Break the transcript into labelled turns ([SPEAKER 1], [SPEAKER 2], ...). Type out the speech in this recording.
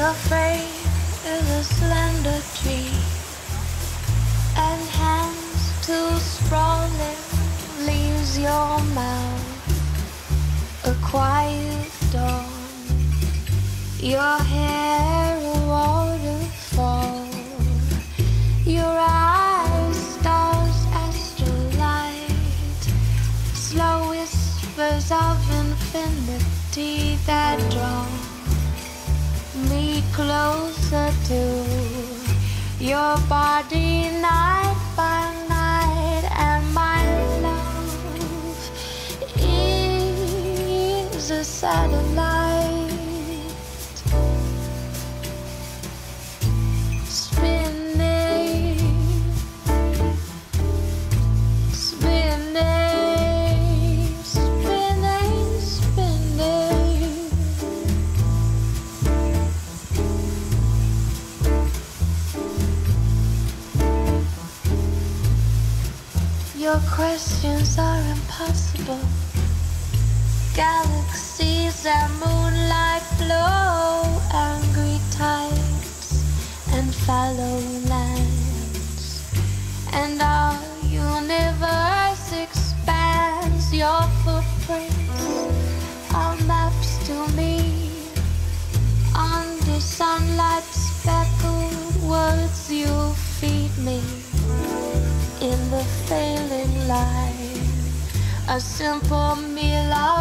[SPEAKER 1] Your frame is a slender tree, and hands too sprawling leaves your mouth a quiet dawn. Your hair a waterfall, your eyes stars astrolight, slow whispers of infinity that draw me closer to your body night by night. And my love is a satellite spinning, spinning, spinning, spinning. Your questions are impossible. Galaxies and moonlight flow, angry tides and fallow lands, and our universe expands. Your footprints are maps to me, under sunlight speckled words you feed me. In the failing light, a simple meal of